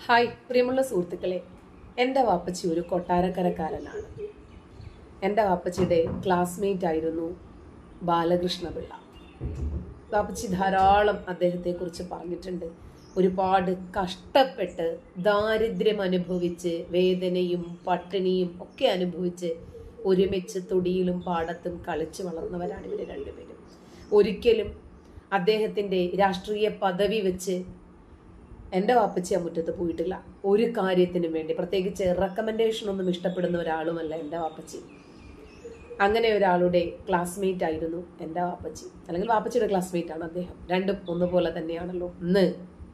Hi പ്രിയമുള്ള സുഹൃത്തുക്കളെ, എൻ്റെ വാപ്പച്ചി ഒരു കൊട്ടാരക്കരക്കാരനാണ്. എൻ്റെ വാപ്പച്ചിയുടെ ക്ലാസ്മേറ്റ് ആയിരുന്നു ബാലകൃഷ്ണപിള്ള. വാപ്പച്ചി ധാരാളം അദ്ദേഹത്തെക്കുറിച്ച് പറഞ്ഞിട്ടുണ്ട്. ഒരുപാട് കഷ്ടപ്പെട്ട് ദാരിദ്ര്യം അനുഭവിച്ച് വേദനയും പട്ടിണിയും ഒക്കെ അനുഭവിച്ച് ഒരുമിച്ച് തൊടിയിലും പാടത്തും കളിച്ച് വളർന്നവരാണ് ഇവർ രണ്ടുപേരും. ഒരിക്കലും അദ്ദേഹത്തിൻ്റെ രാഷ്ട്രീയ പദവി വെച്ച് എൻ്റെ വാപ്പച്ചി ആ മുറ്റത്ത് പോയിട്ടില്ല. ഒരു കാര്യത്തിനും വേണ്ടി പ്രത്യേകിച്ച് റെക്കമെൻഡേഷൻ ഒന്നും ഇഷ്ടപ്പെടുന്ന ഒരാളുമല്ല എൻ്റെ വാപ്പച്ചി. അങ്ങനെ ഒരാളുടെ ക്ലാസ്മേറ്റ് ആയിരുന്നു എൻ്റെ വാപ്പച്ചി, അല്ലെങ്കിൽ വാപ്പച്ചിയുടെ ക്ലാസ്മേറ്റ് ആണ് അദ്ദേഹം. രണ്ടും ഒന്നുപോലെ തന്നെയാണല്ലോ. ഇന്ന്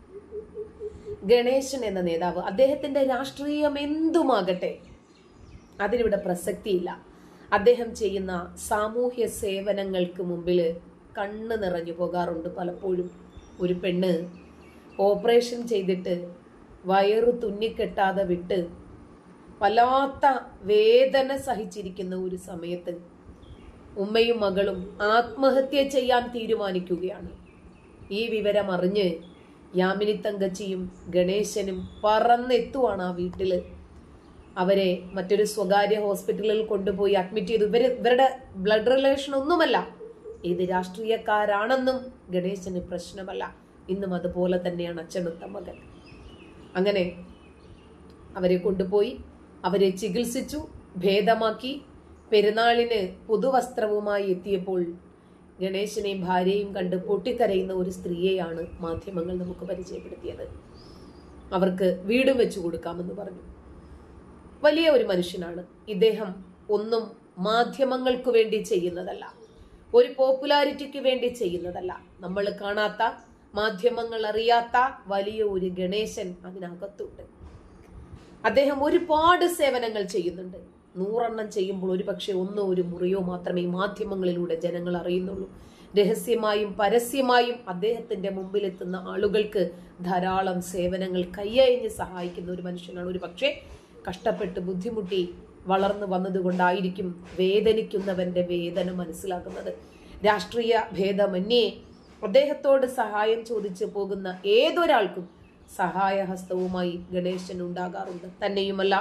ഗണേശൻ എന്ന നേതാവ്, അദ്ദേഹത്തിന്റെ രാഷ്ട്രീയം എന്തുമാകട്ടെ അതിനിവിടെ പ്രസക്തിയില്ല. അദ്ദേഹം ചെയ്യുന്ന സാമൂഹ്യ സേവനങ്ങൾക്ക് മുമ്പിൽ കണ്ണ് നിറഞ്ഞു പോകാറുണ്ട് പലപ്പോഴും. ഒരു പെണ്ണ് ഓപ്പറേഷൻ ചെയ്തിട്ട് വയറു തുന്നിക്കെട്ടാതെ വിട്ട് വല്ലാത്ത വേദന സഹിച്ചിരിക്കുന്ന ഒരു സമയത്ത് ഉമ്മയും മകളും ആത്മഹത്യ ചെയ്യാൻ തീരുമാനിക്കുകയാണ്. ഈ വിവരം അറിഞ്ഞ് യാമിനി തങ്കച്ചിയും ഗണേശനും പറന്നെത്തുവാണ് ആ വീട്ടില്. അവരെ മറ്റൊരു സ്വകാര്യ ഹോസ്പിറ്റലിൽ കൊണ്ടുപോയി അഡ്മിറ്റ് ചെയ്തു. ഇവരുടെ ബ്ലഡ് റിലേഷൻ ഒന്നുമല്ല, ഏത് രാഷ്ട്രീയക്കാരാണെന്നും ഗണേശന് പ്രശ്നമല്ല. ഇന്നും അതുപോലെ തന്നെയാണ് അച്ഛനൊത്ത മകൻ. അങ്ങനെ അവരെ കൊണ്ടുപോയി അവരെ ചികിത്സിച്ചു, ഭേദമാക്കി. പെരുന്നാളിന് പുതുവസ്ത്രവുമായി എത്തിയപ്പോൾ ഗണേശനെയും ഭാര്യയും കണ്ട് പൊട്ടിക്കരയുന്ന ഒരു സ്ത്രീയെയാണ് മാധ്യമങ്ങൾ നമുക്ക് പരിചയപ്പെടുത്തിയത്. അവർക്ക് വീടും വെച്ചു കൊടുക്കാമെന്ന് പറഞ്ഞു. വലിയ ഒരു മനുഷ്യനാണ് ഇദ്ദേഹം. ഒന്നും മാധ്യമങ്ങൾക്ക് വേണ്ടി ചെയ്യുന്നതല്ല, ഒരു പോപ്പുലാരിറ്റിക്ക് വേണ്ടി ചെയ്യുന്നതല്ല. നമ്മൾ കാണാത്ത, മാധ്യമങ്ങൾ അറിയാത്ത വലിയ ഒരു ഗണേശൻ അതിനകത്തുണ്ട്. അദ്ദേഹം ഒരുപാട് സേവനങ്ങൾ ചെയ്യുന്നുണ്ട്. 100 ചെയ്യുമ്പോൾ ഒരു പക്ഷെ ഒന്നോ ഒരു മുറിയോ മാത്രമേ മാധ്യമങ്ങളിലൂടെ ജനങ്ങൾ അറിയുന്നുള്ളൂ. രഹസ്യമായും പരസ്യമായും അദ്ദേഹത്തിന്റെ മുമ്പിലെത്തുന്ന ആളുകൾക്ക് ധാരാളം സേവനങ്ങൾ കയ്യഴിഞ്ഞ് സഹായിക്കുന്ന ഒരു മനുഷ്യനാണ്. ഒരു പക്ഷേ കഷ്ടപ്പെട്ട് ബുദ്ധിമുട്ടി വളർന്നു വന്നതുകൊണ്ടായിരിക്കും വേദനിക്കുന്നവന്റെ വേദന മനസ്സിലാക്കുന്നത്. രാഷ്ട്രീയ ഭേദമന്യേ അദ്ദേഹത്തോട് സഹായം ചോദിച്ചു പോകുന്ന ഏതൊരാൾക്കും സഹായഹസ്തവുമായി ഗണേശൻ ഉണ്ടാകാറുണ്ട്. തന്നെയുമല്ല,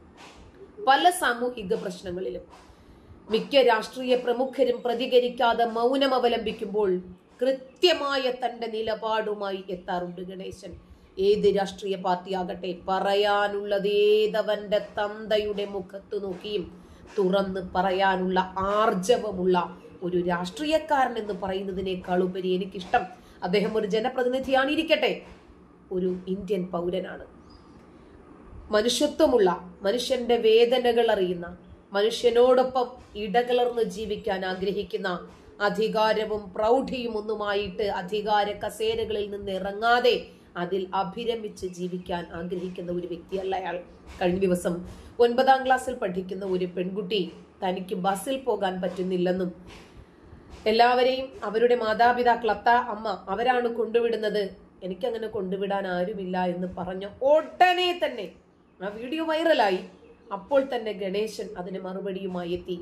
പല സാമൂഹിക പ്രശ്നങ്ങളിലും മിക്ക രാഷ്ട്രീയ പ്രമുഖരും പ്രതികരിക്കാതെ മൗനം അവലംബിക്കുമ്പോൾ കൃത്യമായ തന്റെ നിലപാടുമായി എത്താറുണ്ട് ഗണേശൻ. ഏത് രാഷ്ട്രീയ പാർട്ടിയാകട്ടെ, പറയാനുള്ളത് ഏതവന്റെ തന്തയുടെ മുഖത്ത് നോക്കിയും തുറന്ന് പറയാനുള്ള ആർജവമുള്ള ഒരു രാഷ്ട്രീയക്കാരൻ എന്ന് പറയുന്നതിനേക്കാളുപരി എനിക്കിഷ്ടം അദ്ദേഹം ഒരു ജനപ്രതിനിധിയാണ്, ഇരിക്കട്ടെ, ഒരു ഇന്ത്യൻ പൗരനാണ്. മനുഷ്യത്വമുള്ള, മനുഷ്യന്റെ വേദനകൾ അറിയുന്ന, മനുഷ്യനോടൊപ്പം ഇടകലർന്ന് ജീവിക്കാൻ ആഗ്രഹിക്കുന്ന, അധികാരവും പ്രൗഢിയും ഒന്നുമായിട്ട് അധികാര കസേരകളിൽ നിന്ന് ഇറങ്ങാതെ അതിൽ അഭിരമിച്ച് ജീവിക്കാൻ ആഗ്രഹിക്കുന്ന ഒരു വ്യക്തിയല്ല അയാൾ. കഴിഞ്ഞ ദിവസം 9ാം ക്ലാസ്സിൽ പഠിക്കുന്ന ഒരു പെൺകുട്ടി തനിക്ക് ബസ്സിൽ പോകാൻ പറ്റുന്നില്ലെന്നും എല്ലാവരെയും അവരുടെ മാതാപിതാക്കൾ, അമ്മ അവരാണ് കൊണ്ടുവിടുന്നത്, എനിക്കങ്ങനെ കൊണ്ടുവിടാൻ ആരുമില്ല എന്ന് പറഞ്ഞ ഉടനെ തന്നെ ആ വീഡിയോ വൈറലായി. അപ്പോൾ തന്നെ ഗണേശൻ അതിന് മറുപടിയുമായി എത്തി.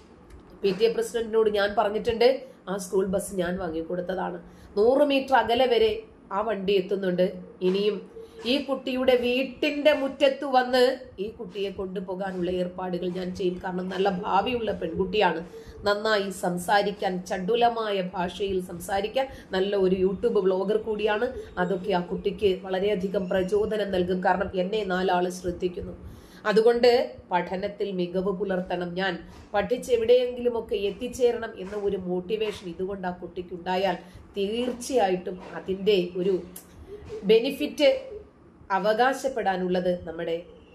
PTA പ്രസിഡന്റിനോട് ഞാൻ പറഞ്ഞിട്ടുണ്ട്, ആ സ്കൂൾ ബസ് ഞാൻ വാങ്ങിക്കൊടുത്തതാണ്. 100 മീറ്റർ അകലെ വരെ ആ വണ്ടി എത്തുന്നുണ്ട്. ഇനിയും ഈ കുട്ടിയുടെ വീട്ടിന്റെ മുറ്റത്ത് വന്ന് ഈ കുട്ടിയെ കൊണ്ടുപോകാനുള്ള ഏർപ്പാടുകൾ ഞാൻ ചെയ്യും. കാരണം നല്ല ഭാവിയുള്ള പെൺകുട്ടിയാണ്, നന്നായി സംസാരിക്കാൻ, ചടുലമായ ഭാഷയിൽ സംസാരിക്കാൻ, നല്ല ഒരു യൂട്യൂബ് ബ്ലോഗർ കൂടിയാണ്. അതൊക്കെ ആ കുട്ടിക്ക് വളരെയധികം പ്രചോദനം നൽകും. കാരണം എന്നെ 4 ആള് ശ്രദ്ധിക്കുന്നു. അതുകൊണ്ട് പഠനത്തിൽ മികവ് പുലർത്തണം, ഞാൻ പഠിച്ച് എവിടെയെങ്കിലുമൊക്കെ എത്തിച്ചേരണം എന്ന ഒരു മോട്ടിവേഷൻ ഇതുകൊണ്ട് ആ കുട്ടിക്ക് ഉണ്ടായാൽ തീർച്ചയായിട്ടും അതിൻ്റെ ഒരു ബെനിഫിറ്റ് അവകാശപ്പെടാനുള്ളത് നമ്മുടെ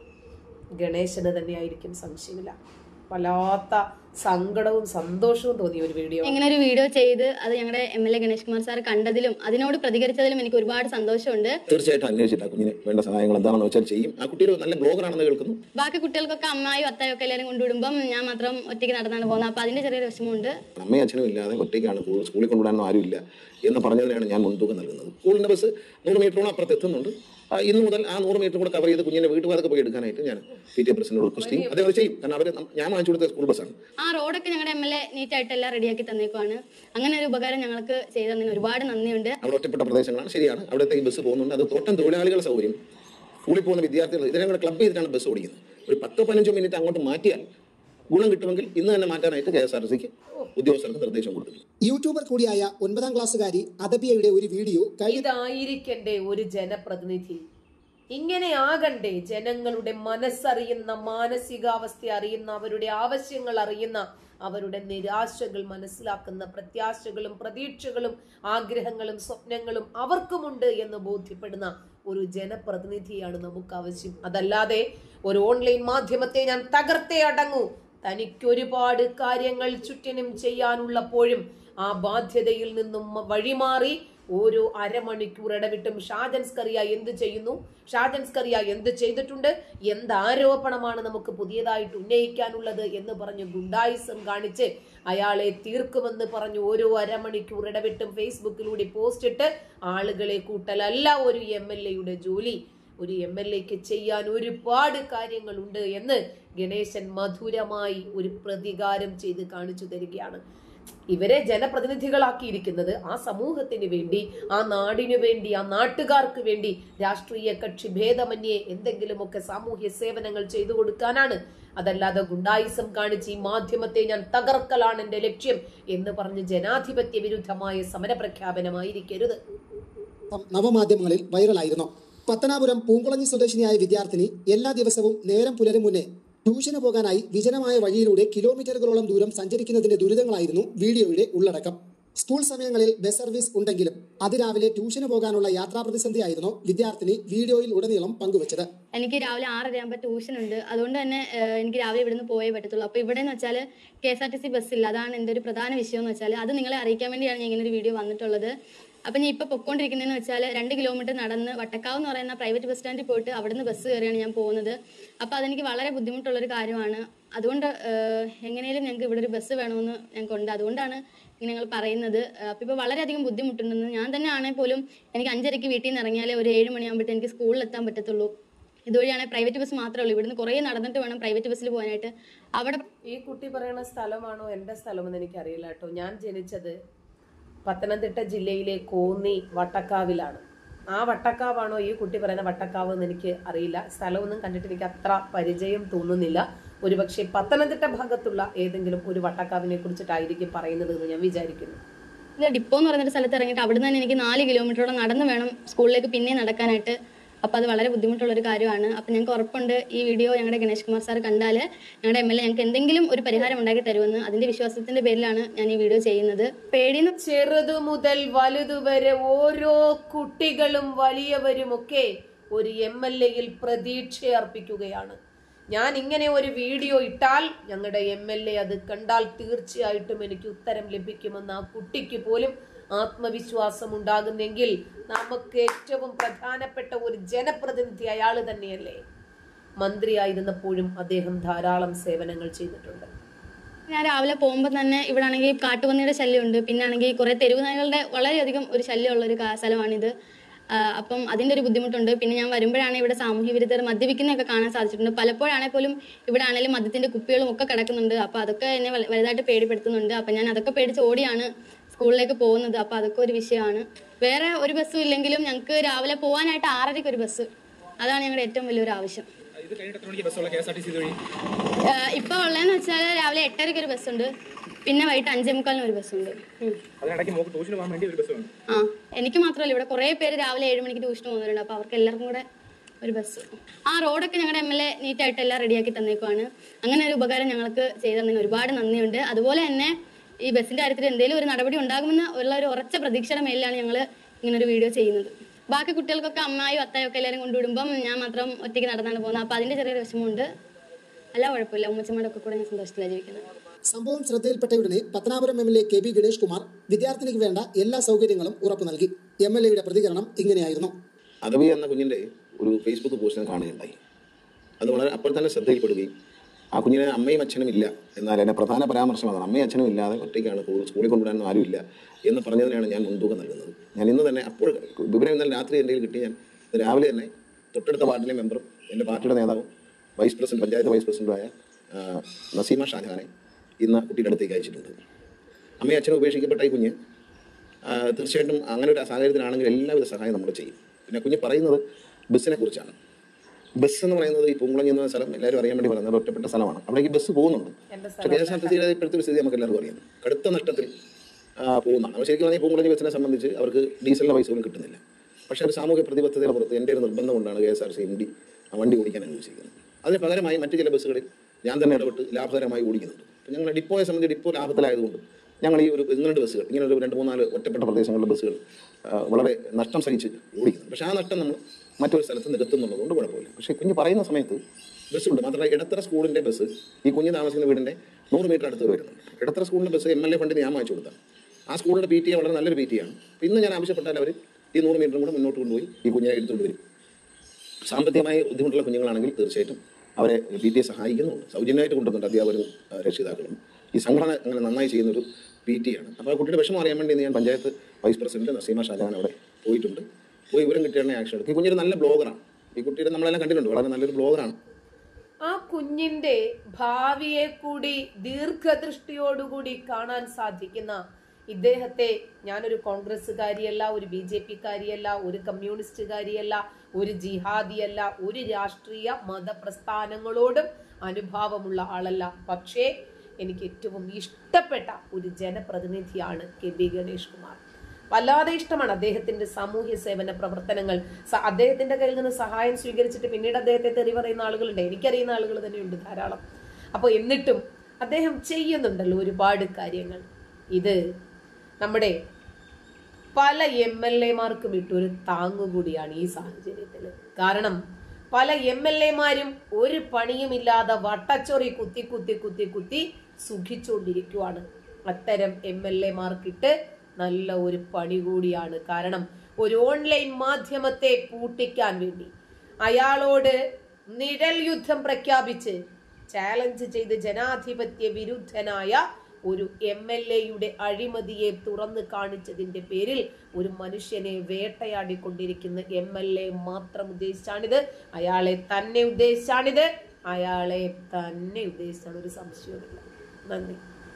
ഗണേശന് തന്നെയായിരിക്കും, സംശയമില്ല. വല്ലാത്ത സങ്കടവും സന്തോഷവും തോന്നിയ ഒരു വീഡിയോ. ഇങ്ങനെ ഒരു വീഡിയോ ചെയ്ത് അത് ഞങ്ങളുടെ MLA ഗണേഷ് കുമാർ സാർ കണ്ടതിലും അതിനോട് പ്രതികരിച്ചതിലും എനിക്ക് ഒരുപാട് സന്തോഷമുണ്ട്. തീർച്ചയായിട്ടും അന്വേഷിച്ചിട്ട് കുഞ്ഞിന് വേണ്ട സഹായങ്ങൾ എന്താണെന്ന് വെച്ചാൽ ചെയ്യും. ആ കുട്ടി ഒരു നല്ല ബ്ലോഗറാണെന്ന് കേൾക്കുന്നു. ബാക്കി കുട്ടികൾക്കൊക്കെ അമ്മായും അത്തായും ഒക്കെ എല്ലാവരും കൊണ്ടുവിടുമ്പം ഞാൻ മാത്രം ഒറ്റയ്ക്ക് നടന്നാണ് പോകുന്നത്. അപ്പൊ അതിന്റെ ചെറിയൊരു വിഷമമുണ്ട്. അമ്മയും അച്ഛനും ഇല്ലാതെ ഒറ്റയ്ക്കാണ് സ്കൂളിൽ കൊണ്ടുവിടാനൊന്നും ആരുമില്ല എന്ന് പറഞ്ഞതിനാണ് ഞാൻ മുൻതൂക്കം നൽകുന്നത്. സ്കൂളിന്റെ ബസ് 100 മീറ്ററോളം അപ്പുറത്ത് എത്തുന്നുണ്ട്. ഇന്ന് മുതൽ ആ 100 മീറ്റർ കൂടെ കവർ ചെയ്ത് കുഞ്ഞിന്റെ വീട്ടുപാതൊക്കെ പോയി എടുക്കാനായിട്ട് ഞാൻ PTA പ്രസിഡന്റിനോട് റിക്വസ്റ്റ് ചെയ്യും. അതേപോലെ ചെയ്യും. കാരണം അവർ ഞാൻ വാങ്ങിച്ചു കൊടുത്ത സ്കൂൾ ബസ്സാണ്. ആ റോഡൊക്കെ ഞങ്ങളുടെ MLA നീറ്റായിട്ട് എല്ലാം റെഡിയാക്കി തന്നേക്കുവാണ്. അങ്ങനെ ഒരു ഉപകാരം ഞങ്ങൾക്ക് ചെയ്തതിന് ഒരുപാട് നന്ദിയുണ്ട്. അവിടെ ഒറ്റപ്പെട്ട പ്രദേശങ്ങളാണ്, ശരിയാണ്. അവിടുത്തെ ഈ ബസ് പോകുന്നുണ്ട്. അത് തോട്ടം തൊഴിലാളികളുടെ സൗകര്യം സ്കൂളിൽ പോകുന്ന വിദ്യാർത്ഥികൾ ഇതിനെ കൂടെ ക്ലബ് ചെയ്തിട്ടാണ് ബസ് ഓടിക്കുന്നത്. ഒരു 10-15 മിനിറ്റ് അങ്ങോട്ട് മാറ്റിയാൽ ഗുണം കിട്ടുമെങ്കിൽ ഇന്ന് തന്നെ മാറ്റാനായിട്ട് KSRTCക്ക് ഉദ്യോഗസ്ഥർക്ക് നിർദ്ദേശം കൊടുത്തു. യൂട്യൂബർ കൂടിയായ 9ാം ക്ലാസ്സുകാരി അദബിയയുടെ ഒരു വീഡിയോ ഇതായിരിക്കണ്ടേ ഒരു ജനപ്രതിനിധി? ഇങ്ങനെ ആകണ്ടേ ജനങ്ങളുടെ മനസ്സറിയുന്ന, മാനസികാവസ്ഥ അറിയുന്ന, അവരുടെ ആവശ്യങ്ങൾ അറിയുന്ന, അവരുടെ നിരാശകൾ മനസ്സിലാക്കുന്ന, പ്രത്യാശകളും പ്രതീക്ഷകളും ആഗ്രഹങ്ങളും സ്വപ്നങ്ങളും അവർക്കുമുണ്ട് എന്ന് ബോധ്യപ്പെടുന്ന ഒരു ജനപ്രതിനിധിയാണ് നമുക്ക് ആവശ്യം. അതല്ലാതെ ഒരു ഓൺലൈൻ മാധ്യമത്തെ ഞാൻ തകർത്തേ അടങ്ങൂ, തനിക്കൊരുപാട് കാര്യങ്ങൾ ചുറ്റിനും ചെയ്യാനുള്ളപ്പോഴും ആ ബാധ്യതയിൽ നിന്നും വഴിമാറി ഓരോ അരമണിക്കൂർ ഇടവിട്ടും ഷാജൻ സ്കറിയ എന്ത് ചെയ്യുന്നു, ഷാജൻ സ്കറിയ എന്ത് ചെയ്തിട്ടുണ്ട്, എന്ത് ആരോപണമാണ് നമുക്ക് പുതിയതായിട്ട് ഉന്നയിക്കാനുള്ളത് എന്ന് പറഞ്ഞ് ഗുണ്ടായിസം കാണിച്ച് അയാളെ തീർക്കുമെന്ന് പറഞ്ഞു ഓരോ അരമണിക്കൂർ ഇടവിട്ടും ഫേസ്ബുക്കിലൂടെ പോസ്റ്റ് ഇട്ട് ആളുകളെ കൂട്ടലല്ല ഒരു MLA-യുടെ ജോലി. ഒരു MLA-ക്ക് ചെയ്യാൻ ഒരുപാട് കാര്യങ്ങളുണ്ട് എന്ന് ഗണേശൻ മധുരമായി ഒരു പ്രതികാരം ചെയ്ത് കാണിച്ചു തരികയാണ്. ഇവരെ ജനപ്രതിനിധികളാക്കിയിരിക്കുന്നത് ആ സമൂഹത്തിന് വേണ്ടി, ആ നാടിനു വേണ്ടി, ആ നാട്ടുകാർക്ക് വേണ്ടി രാഷ്ട്രീയ കക്ഷി ഭേദമന്യേ എന്തെങ്കിലുമൊക്കെ സാമൂഹ്യ സേവനങ്ങൾ ചെയ്തു കൊടുക്കാനാണ്. അതല്ലാതെ ഗുണ്ടായിസം കാണിച്ച് ഈ മാധ്യമത്തെ ഞാൻ തകർക്കലാണ് എന്റെ ലക്ഷ്യം എന്ന് പറഞ്ഞ് ജനാധിപത്യ വിരുദ്ധമായ സമരപ്രഖ്യാപനമായിരിക്കരുത്. നവമാധ്യമങ്ങളിൽ വൈറലായിരുന്നു. പത്തനാപുരം പൂങ്കുളഞ്ഞി സ്വദേശിനിയായ വിദ്യാർത്ഥിനി എല്ലാ ദിവസവും നേരം പുലരും മുന്നേ ട്യൂഷന് പോകാനായി വിജനമായ വഴിയിലൂടെ കിലോമീറ്ററുകളോളം ദൂരം സഞ്ചരിക്കുന്നതിന്റെ ദുരിതങ്ങളായിരുന്നു വീഡിയോയുടെ ഉള്ളടക്കം. സ്കൂൾ സമയങ്ങളിൽ ബസ് സർവീസ് ഉണ്ടെങ്കിലും അതിരാവിലെ ട്യൂഷന് പോകാനുള്ള യാത്രാ പ്രതിസന്ധിയായിരുന്നു വിദ്യാർത്ഥിനി വീഡിയോയിൽ ഉടനീളം പങ്കുവച്ചത്. എനിക്ക് രാവിലെ 6:30 ആകുമ്പോൾ ട്യൂഷൻ ഉണ്ട്. അതുകൊണ്ട് തന്നെ എനിക്ക് രാവിലെ ഇവിടുന്ന് പോയേ പറ്റത്തുള്ളൂ. അപ്പോൾ ഇവിടെ എന്ന് വെച്ചാൽ KSRTC ബസ്സില്ല. അതാണ് എൻ്റെ ഒരു പ്രധാന വിഷയം എന്ന് വെച്ചാൽ. അത് നിങ്ങളെ അറിയിക്കാൻ വേണ്ടിയാണ് ഞാൻ ഇങ്ങനെ ഒരു വീഡിയോ വന്നിട്ടുള്ളത്. അപ്പം ഞാൻ ഇപ്പോൾ പൊയ്ക്കൊണ്ടിരിക്കുന്നതെന്ന് വെച്ചാൽ 2 കിലോമീറ്റർ നടന്ന് വട്ടക്കാവ് എന്ന് പറയുന്ന പ്രൈവറ്റ് ബസ് സ്റ്റാൻഡിൽ പോയിട്ട് അവിടുന്ന് ബസ് കയറിയാണ് ഞാൻ പോകുന്നത്. അപ്പോൾ അതെനിക്ക് വളരെ ബുദ്ധിമുട്ടുള്ളൊരു കാര്യമാണ്. അതുകൊണ്ട് എങ്ങനെയും ഞങ്ങൾക്ക് ഇവിടെ ഒരു ബസ് വേണമെന്ന് ഞങ്ങൾക്കുണ്ട്. അതുകൊണ്ടാണ് ഇങ്ങനെ ഞങ്ങൾ പറയുന്നത്. അപ്പോൾ ഇപ്പോൾ വളരെയധികം ബുദ്ധിമുട്ടുണ്ടെന്ന്. ഞാൻ തന്നെ ആണെങ്കിൽ പോലും എനിക്ക് 5:30 വീട്ടിൽ നിന്ന് ഇറങ്ങിയാൽ ഒരു 7 മണിയാകുമ്പോഴത്തേക്ക് എനിക്ക് സ്കൂളിൽ എത്താൻ പറ്റത്തുള്ളൂ. ഇതുവഴിയാണെങ്കിൽ പ്രൈവറ്റ് ബസ് മാത്രമേ ഉള്ളൂ. ഇവിടുന്ന് കുറേ നടന്നിട്ട് വേണം പ്രൈവറ്റ് ബസ്സിൽ പോകാനായിട്ട്. അവിടെ ഈ കുട്ടി പറയുന്ന സ്ഥലമാണോ എൻ്റെ സ്ഥലമെന്ന് എനിക്കറിയില്ല കേട്ടോ. ഞാൻ ജനിച്ചത് പത്തനംതിട്ട ജില്ലയിലെ കോന്നി വട്ടക്കാവിലാണ്. ആ വട്ടക്കാവാണോ ഈ കുട്ടി പറയുന്ന വട്ടക്കാവ് എന്ന് എനിക്ക് അറിയില്ല. സ്ഥലമൊന്നും കണ്ടിട്ട് എനിക്ക് അത്ര പരിചയം തോന്നുന്നില്ല. ഒരുപക്ഷെ പത്തനംതിട്ട ഭാഗത്തുള്ള ഏതെങ്കിലും ഒരു വട്ടക്കാവിനെ കുറിച്ചിട്ടായിരിക്കും പറയുന്നത് എന്ന് ഞാൻ വിചാരിക്കുന്നു. ഡിപ്പോ എന്ന് പറയുന്നൊരു സ്ഥലത്ത് ഇറങ്ങിയിട്ട് അവിടുന്ന് തന്നെ എനിക്ക് 4 കിലോമീറ്ററോളം നടന്ന് വേണം സ്കൂളിലേക്ക് പിന്നെ നടക്കാനായിട്ട്. അപ്പോൾ അത് വളരെ ബുദ്ധിമുട്ടുള്ളൊരു കാര്യമാണ്. അപ്പം ഞങ്ങൾക്ക് ഉറപ്പുണ്ട് ഈ വീഡിയോ ഞങ്ങളുടെ ഗണേഷ് കുമാർ സാർ കണ്ടാൽ ഞങ്ങളുടെ MLA ഞങ്ങൾക്ക് എന്തെങ്കിലും ഒരു പരിഹാരം ഉണ്ടാക്കി തരുമെന്ന്. അതിന്റെ വിശ്വാസത്തിന്റെ പേരിലാണ് ഞാൻ ഈ വീഡിയോ ചെയ്യുന്നത്. പേടിന്ന് ചെറുതു മുതൽ വലുതുവരെ ഓരോ കുട്ടികളും വലിയവരുമൊക്കെ ഒരു MLA-യിൽ പ്രതീക്ഷ അർപ്പിക്കുകയാണ്. ഞാൻ ഇങ്ങനെ ഒരു വീഡിയോ ഇട്ടാൽ ഞങ്ങളുടെ MLA അത് കണ്ടാൽ തീർച്ചയായിട്ടും എനിക്ക് ഉത്തരം ലഭിക്കുമെന്ന് ആ കുട്ടിക്ക് പോലും ആത്മവിശ്വാസം ഉണ്ടാകുന്നെങ്കിൽ നമുക്ക് ഏറ്റവും പ്രധാനപ്പെട്ട ഒരു ജനപ്രതിനിധി അയാൾ തന്നെയല്ലേ. മന്ത്രിയായിരുന്നപ്പോഴും അദ്ദേഹം ധാരാളം സേവനങ്ങൾ ചെയ്തിട്ടുണ്ട്. ഞാൻ രാവിലെ പോകുമ്പോൾ തന്നെ ഇവിടെ ആണെങ്കിൽ കാട്ടുപന്നിയുടെ ശല്യമുണ്ട്. പിന്നെ ആണെങ്കിൽ കുറെ തെരുവ് നായകളുടെ വളരെയധികം ഒരു ശല്യമുള്ളൊരു സ്ഥലമാണിത്. അപ്പം അതിൻ്റെ ഒരു ബുദ്ധിമുട്ടുണ്ട്. പിന്നെ ഞാൻ വരുമ്പോഴാണ് ഇവിടെ സാമൂഹ്യ വിരുദ്ധർ മദ്യപിക്കുന്നതൊക്കെ കാണാൻ സാധിച്ചിട്ടുണ്ട്. പലപ്പോഴാണെങ്കിൽ പോലും ഇവിടെ ആണെങ്കിലും മദ്യത്തിന്റെ കുപ്പികളും ഒക്കെ കിടക്കുന്നുണ്ട്. അപ്പോൾ അതൊക്കെ എന്നെ വലുതായിട്ട് പേടിപ്പെടുത്തുന്നുണ്ട്. അപ്പം ഞാൻ അതൊക്കെ പേടിച്ച് ഓടിയാണ് സ്കൂളിലേക്ക് പോകുന്നത്. അപ്പോൾ അതൊക്കെ ഒരു വിഷയമാണ്. വേറെ ഒരു ബസ്സും ഇല്ലെങ്കിലും ഞങ്ങൾക്ക് രാവിലെ പോകാനായിട്ട് 6:30 ഒരു ബസ്, അതാണ് ഞങ്ങളുടെ ഏറ്റവും വലിയൊരു ആവശ്യം. ഇപ്പോൾ ഉള്ളതെന്ന് വെച്ചാൽ രാവിലെ 8:30 ഒരു ബസ്സുണ്ട്, പിന്നെ വൈകിട്ട് 5:45 ഒരു ബസ്സുണ്ട്. ആ എനിക്ക് മാത്രമല്ല, ഇവിടെ കുറേ പേര് രാവിലെ 7 മണിക്ക് ട്യൂഷന് പോകുന്നവരുണ്ട്. അപ്പോൾ അവർക്ക് എല്ലാവർക്കും കൂടെ ഒരു ബസ്. ആ റോഡൊക്കെ ഞങ്ങളുടെ MLA നീറ്റായിട്ട് എല്ലാം റെഡിയാക്കി തന്നേക്കുവാണ്. അങ്ങനെ ഒരു ഉപകാരം ഞങ്ങൾക്ക് ചെയ്തു തന്നതിന് ഒരുപാട് നന്ദിയുണ്ട്. അതുപോലെ തന്നെ ഈ ബസ്സിന്റെ കാര്യത്തിൽ എന്തെങ്കിലും ഒരു നടപടി ഉണ്ടാകുമെന്ന് ഉള്ള ഒരു ഉറച്ച പ്രതീക്ഷയുടെ മേലിലാണ് ഞങ്ങൾ ഇങ്ങനൊരു വീഡിയോ ചെയ്യുന്നത്. ബാക്കി കുട്ടികൾക്കൊക്കെ അമ്മായും അത്തായും ഒക്കെ എല്ലാവരും കൊണ്ടുവിടുമ്പം ഞാൻ മാത്രം ഒറ്റയ്ക്ക് നടന്നാണ് പോകുന്നത്. അപ്പോൾ അതിന്റെ ചെറിയൊരു വിഷമമുണ്ട്. അല്ല കുഴപ്പമില്ല, ഉമ്മച്ചമ്മയുടെ ഒക്കെ കൂടെ ഞാൻ സന്തോഷത്തിലാണ് ജീവിക്കുന്നത്. സംഭവം ശ്രദ്ധയിൽപ്പെട്ടയുടനെ പത്തനാപുരം MLA KB ഗണേഷ് കുമാർ വിദ്യാർത്ഥിനിക്ക് വേണ്ട എല്ലാ സൗകര്യങ്ങളും ഉറപ്പു നൽകി. MLA-യുടെ പ്രതികരണം ഇങ്ങനെയായിരുന്നു. അദബി എന്ന കുഞ്ഞിന്റെ ഒരു ഫേസ്ബുക്ക് പോസ്റ്റ് ഞാൻ കാണുകയുണ്ടായി. അത് വളരെ അപ്പോൾ തന്നെ ശ്രദ്ധയിൽപ്പെടുകയും ആ കുഞ്ഞിന് അമ്മയും അച്ഛനും ഇല്ല, എന്നാൽ എൻ്റെ പ്രധാന പരാമർശം അതാണ്. അമ്മയും അച്ഛനും ഇല്ലാതെ ഒറ്റയ്ക്കാണ് സ്കൂളിൽ കൊണ്ടുവിടാനൊന്നും ആരുമില്ല എന്ന് പറഞ്ഞതിനാണ് ഞാൻ മുൻതൂക്കം നൽകുന്നത്. ഞാൻ ഇന്ന് തന്നെ അപ്പോൾ വിവരം ഇന്നലെ രാത്രി എൻ്റെ കിട്ടി. ഞാൻ രാവിലെ തന്നെ തൊട്ടടുത്ത വാർഡിലെ മെമ്പറും എൻ്റെ പാർട്ടിയുടെ നേതാവും പഞ്ചായത്ത് വൈസ് പ്രസിഡന്റുമായ നസീമ ഷാജഹാനെ ഇന്ന് കുട്ടിയുടെ അടുത്തേക്ക് അയച്ചിട്ടുണ്ട്. അമ്മയും അച്ഛനും ഉപേക്ഷിക്കപ്പെട്ട ഈ കുഞ്ഞ് തീർച്ചയായിട്ടും അങ്ങനെ ഒരു സാഹചര്യത്തിലാണെങ്കിൽ എല്ലാവിധ സഹായം നമ്മൾ ചെയ്യും. പിന്നെ കുഞ്ഞ് പറയുന്നത് ബസ്സിനെ കുറിച്ചാണ്. ബസ് എന്ന് പറയുന്നത് ഈ പൂങ്കുളഞ്ഞി എന്ന സ്ഥലം എല്ലാവരും അറിയാൻ വേണ്ടി പറയുന്നത് ഒറ്റപ്പെട്ട സ്ഥലമാണ്. അവിടേക്ക് ബസ് പോകുന്നുണ്ട്. പക്ഷേ KSRTCയുടെ ഇപ്പോഴത്തെ ഒരു സ്ഥിതി നമുക്ക് എല്ലാവർക്കും അറിയാം. കടുത്ത നഷ്ടത്തിൽ പോകുന്നതാണ്. അപ്പോൾ ശരിക്കും പറഞ്ഞാൽ ഈ പൂങ്കുളഞ്ഞി ബസ്സിനെ സംബന്ധിച്ച് അവർക്ക് ഡീസലിൻ്റെ പൈസ പോലും കിട്ടുന്നില്ല. പക്ഷേ ഒരു സാമൂഹ്യ പ്രതിബദ്ധതയുടെ പുറത്ത് എൻ്റെ ഒരു നിർബന്ധം കൊണ്ടാണ് KSRTC MD വണ്ടി ഓടിക്കാൻ അനുവദിച്ചിരിക്കുന്നത്. അതിന് പകരമായി മറ്റു ചില ബസ്സുകളിൽ ഞാൻ തന്നെ ഇടപെട്ട് ലാഭകരമായി ഓടിക്കുന്നുണ്ട്. അപ്പോൾ ഞങ്ങൾ ഡിപ്പോയെ സംബന്ധിച്ച് ഡിപ്പോ ലാഭത്തിലായതുകൊണ്ട് ഞങ്ങൾ ഈ ഒരു 1-2 ബസ്സുകൾ ഇങ്ങനെ ഒരു 2-3-4 ഒറ്റപ്പെട്ട പ്രദേശങ്ങളിലെ ബസ്സുകൾ വളരെ നഷ്ടം സഹിച്ച് ഓടിക്കുന്നുണ്ട്. പക്ഷേ ആ നഷ്ടം നമ്മൾ മറ്റൊരു സ്ഥലത്ത് നികത്തുന്നുള്ളതുകൊണ്ട് കുഴപ്പമില്ല. പക്ഷേ കുഞ്ഞ് പറയുന്ന സമയത്ത് ബസ്സുണ്ട്. മാത്രമല്ല ഇടത്തറ സ്കൂളിൻ്റെ ബസ് ഈ കുഞ്ഞ് താമസിക്കുന്ന വീടിൻ്റെ 100 മീറ്റർ അടുത്ത് വരുന്നുണ്ട്. ഇടത്തറ സ്കൂളിൻ്റെ ബസ് MLA ഫണ്ടിന് ഞാൻ വാങ്ങിച്ചു കൊടുത്താണ്. ആ സ്കൂളിൻ്റെ PTA വളരെ നല്ലൊരു PTA ആണ്. ഇന്ന് ഞാൻ ആവശ്യപ്പെട്ടാൽ അവർ ഈ 100 മീറ്ററും കൂടെ മുന്നോട്ട് കൊണ്ടുപോയി ഈ കുഞ്ഞിനെ എടുത്തുകൊണ്ട് വരും. സാമ്പത്തികമായി ബുദ്ധിമുട്ടുള്ള കുഞ്ഞുങ്ങളാണെങ്കിൽ തീർച്ചയായിട്ടും അവരെ PTA സഹായിക്കുന്നുണ്ട്. സൗജന്യമായിട്ട് കൊണ്ടുവന്നുണ്ട് അധ്യാപകരും രക്ഷിതാക്കളും. ഈ സംഘടന അങ്ങനെ നന്നായി ചെയ്യുന്നൊരു PTA ആണ്. അപ്പോൾ ആ കുട്ടിയുടെ വിഷമം അറിയാൻ വേണ്ടി ഞാൻ പഞ്ചായത്ത് വൈസ് പ്രസിഡന്റ് നസീമ ഷാജഹാൻ അവിടെ പോയിട്ടുണ്ട്. പോയി വിവരം കിട്ടിയാണ് ആക്ഷൻ എടുക്കും. ഈ കുഞ്ഞൊരു നല്ല ബ്ലോഗറാണ്. ഈ കുട്ടിയുടെ നമ്മളെല്ലാം കണ്ടിട്ടുണ്ട്. വളരെ നല്ലൊരു ബ്ലോഗറാണ്. ആ കുഞ്ഞിന്റെ ഭാവിയെ കൂടി ദീർഘദൃഷ്ടിയോടുകൂടി കാണാൻ സാധിക്കുന്ന ഇദ്ദേഹത്തെ ഞാനൊരു കോൺഗ്രസ്സുകാരിയല്ല, ഒരു BJP-കാരിയല്ല, ഒരു കമ്മ്യൂണിസ്റ്റുകാരിയല്ല, ഒരു ജിഹാദിയല്ല, ഒരു രാഷ്ട്രീയ മതപ്രസ്ഥാനങ്ങളോടും അനുഭാവമുള്ള ആളല്ല. പക്ഷേ എനിക്ക് ഏറ്റവും ഇഷ്ടപ്പെട്ട ഒരു ജനപ്രതിനിധിയാണ് KB ഗണേഷ് കുമാർ. വല്ലാതെ ഇഷ്ടമാണ് അദ്ദേഹത്തിന്റെ സാമൂഹ്യ സേവന പ്രവർത്തനങ്ങൾ. അദ്ദേഹത്തിന്റെ കയ്യിൽ നിന്ന് സഹായം സ്വീകരിച്ചിട്ട് പിന്നീട് അദ്ദേഹത്തെ തെറി പറയുന്ന ആളുകളുണ്ട്. എനിക്കറിയുന്ന ആളുകൾ തന്നെയുണ്ട് ധാരാളം. അപ്പോൾ എന്നിട്ടും അദ്ദേഹം ചെയ്യുന്നുണ്ടല്ലോ ഒരുപാട് കാര്യങ്ങൾ. ഇത് നമ്മുടെ പല MLA-മാർക്കും ഇട്ടൊരു താങ്ങുകൂടിയാണ് ഈ സാഹചര്യത്തിൽ. കാരണം പല MLA-മാരും ഒരു പണിയുമില്ലാതെ വട്ടച്ചൊറി കുത്തി കുത്തി കുത്തി കുത്തി സുഖിച്ചുകൊണ്ടിരിക്കുവാണ്. അത്തരം MLA-മാർക്കിട്ട് നല്ല ഒരു പണി കൂടിയാണ്. കാരണം ഒരു ഓൺലൈൻ മാധ്യമത്തെ പൂട്ടിക്കാൻ വേണ്ടി അയാളോട് നിഴൽ യുദ്ധം പ്രഖ്യാപിച്ച് ചാലഞ്ച് ചെയ്ത് ജനാധിപത്യ വിരുദ്ധനായ ഒരു MLA-യുടെ അഴിമതിയെ തുറന്നു കാണിച്ചതിന്റെ പേരിൽ ഒരു മനുഷ്യനെ വേട്ടയാടിക്കൊണ്ടിരിക്കുന്ന MLA മാത്രം ഉദ്ദേശിച്ചാണിത്. അയാളെ തന്നെ ഉദ്ദേശിച്ചാണ്. ഒരു സംശയവുമില്ല. നന്ദി.